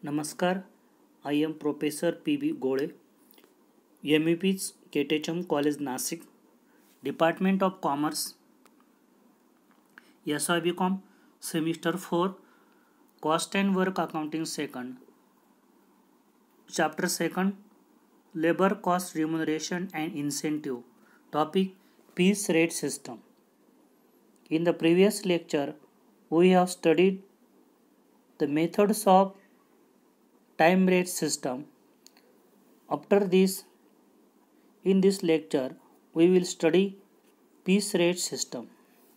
नमस्कार, I am Professor P.B. Gole, MEP's KTHM College Nasik, Department of Commerce, SIBCom, Semester 4, Cost and Work Accounting 2nd, Chapter 2nd, Labor Cost Remuneration and Incentive, Topic Piece Rate System. In the previous lecture, we have studied the methods of time rate system. After this, in this lecture, we will study piece rate system.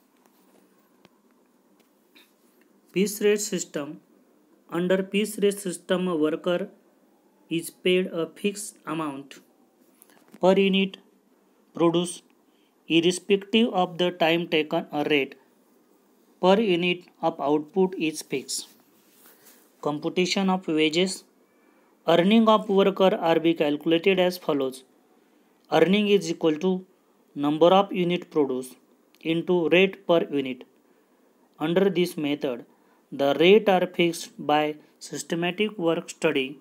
Piece rate system. Under piece rate system, a worker is paid a fixed amount per unit produced irrespective of the time taken. A rate per unit of output is fixed. Computation of wages. Earning of worker are be calculated as follows. Earning is equal to number of unit produced into rate per unit. Under this method, the rate are fixed by systematic work study,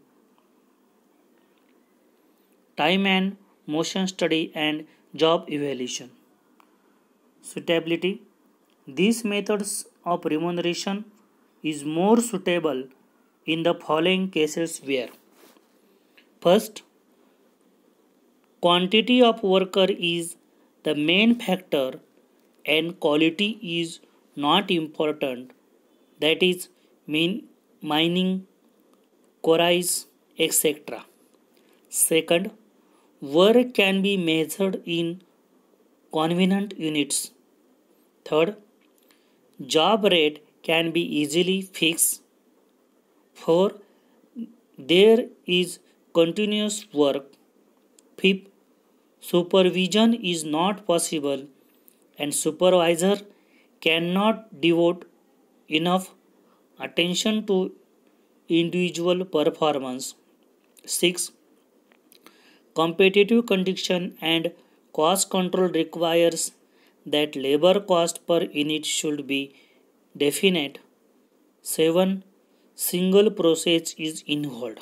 time and motion study, and job evaluation. Suitability. These methods of remuneration is more suitable in the following cases where: first, quantity of worker is the main factor and quality is not important, that is mining, quarries, etc. Second, work can be measured in convenient units. Third, job rate can be easily fixed. Fourth, there is continuous work. Fifth, supervision is not possible and supervisor cannot devote enough attention to individual performance. 6. Competitive condition and cost control requires that labor cost per unit should be definite. 7. Single process is involved.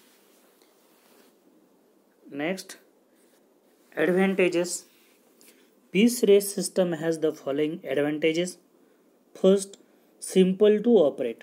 Next, advantages. Piece rate system has the following advantages. First, simple to operate.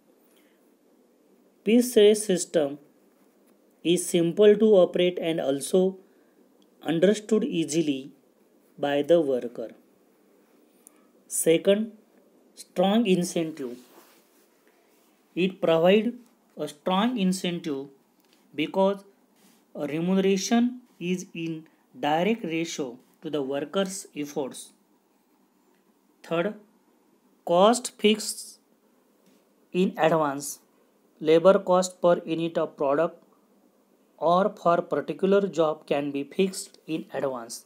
Piece rate system is simple to operate and also understood easily by the worker. Second, strong incentive. It provides a strong incentive because a remuneration is in direct ratio to the worker's efforts. Third, cost fixed in advance. Labor cost per unit of product or for particular job can be fixed in advance.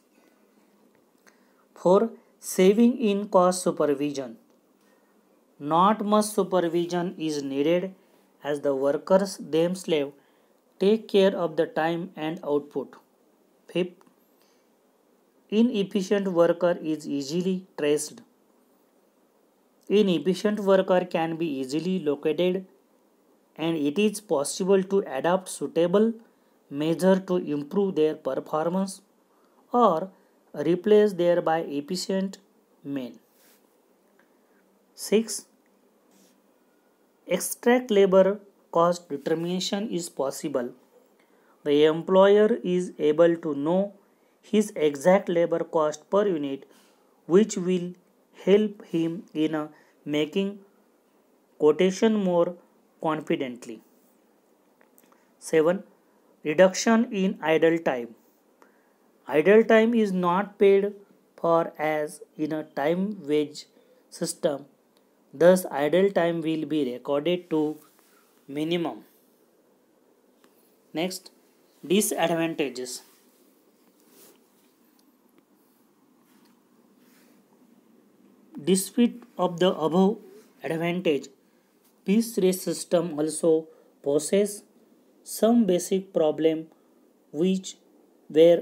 4. Saving in cost supervision. Not much supervision is needed as the workers themselves take care of the time and output. 5th, inefficient worker is easily traced. Inefficient worker can be easily located and it is possible to adopt suitable measure to improve their performance or replace thereby efficient men. 6. Extract labor cost determination is possible. The employer is able to know his exact labor cost per unit, which will help him in making quotation more confidently. 7. Reduction in idle time. Idle time is not paid for as in a time wage system. Thus, idle time will be recorded to minimum. Next, disadvantages. Despite of the above advantage, piece rate system also possesses some basic problem which were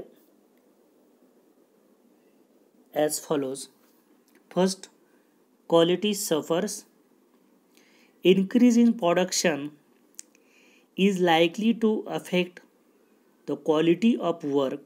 as follows. First, quality suffers. Increase in production is likely to affect the quality of work.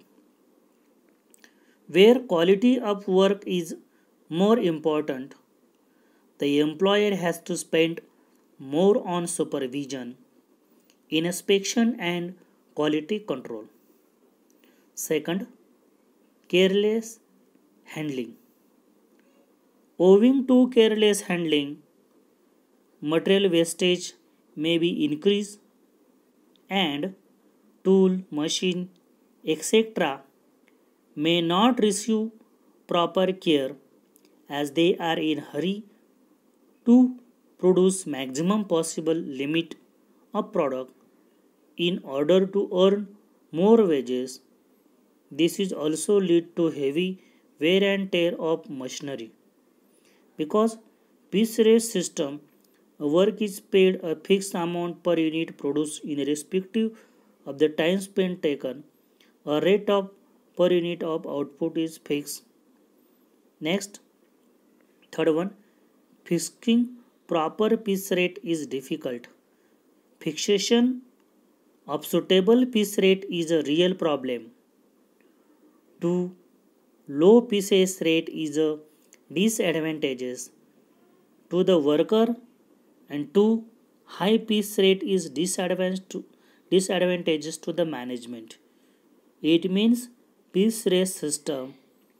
Where quality of work is more important, the employer has to spend more on supervision, inspection, and quality control. Second, careless handling. Owing to careless handling, material wastage may be increased and tool, machine, etc. may not receive proper care as they are in hurry to produce maximum possible limit of product in order to earn more wages. This is also lead to heavy wear and tear of machinery because piece rate system work is paid a fixed amount per unit produced irrespective of the time spent taken. A rate of per unit of output is fixed. Next, third one, fixing proper piece rate is difficult. Fixation of suitable piece rate is a real problem. Too low piece rate is a disadvantageous to the worker and too high piece rate is disadvantageous to the management. It means piece rate system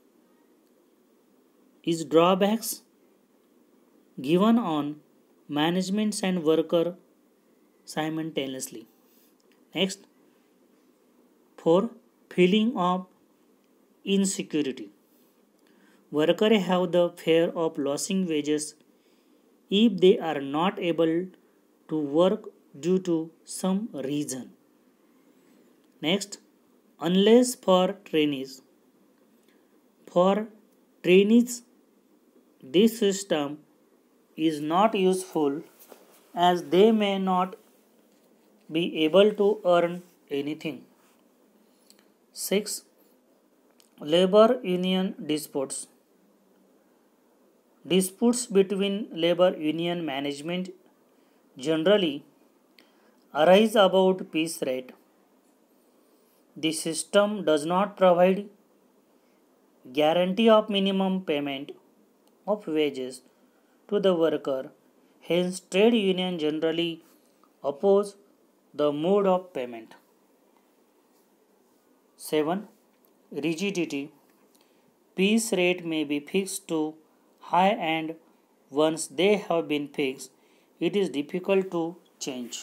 is drawbacks given on management and worker simultaneously. Next, for feeling of insecurity. Workers have the fear of losing wages if they are not able to work due to some reason. Next, unless for trainees. For trainees, this system is not useful as they may not be able to earn anything. 6. Labor union disputes. Disputes between labor union management generally arise about piece rate. The system does not provide guarantee of minimum payment of wages to the worker. Hence, trade union generally oppose the mode of payment. 7. Rigidity. Piece rate may be fixed too high and once they have been fixed, it is difficult to change.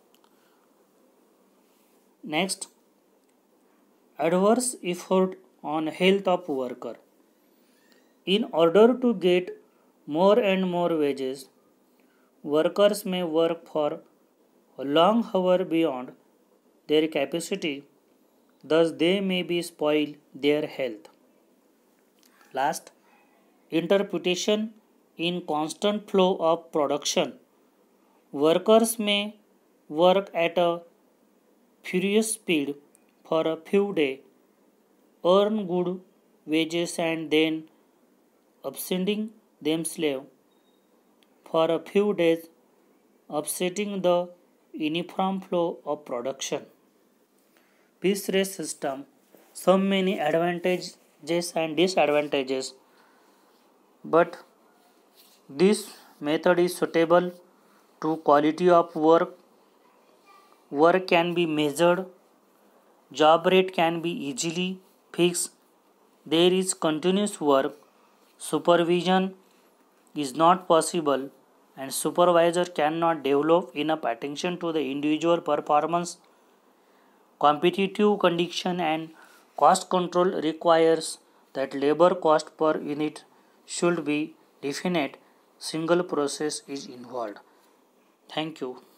Next, adverse effect on health of worker. In order to get more and more wages, workers may work for a long hour beyond their capacity, thus they may be spoil their health. Last, interpretation in constant flow of production. Workers may work at a furious speed for a few days, earn good wages and then absenting themselves for a few days, upsetting the uniform flow of production. Piece rate system, so many advantages and disadvantages, but this method is suitable to quality of work. Work can be measured, job rate can be easily fixed, there is continuous work, supervision is not possible, and supervisor cannot develop enough attention to the individual performance. Competitive condition and cost control requires that labor cost per unit should be definite. Single process is involved. Thank you.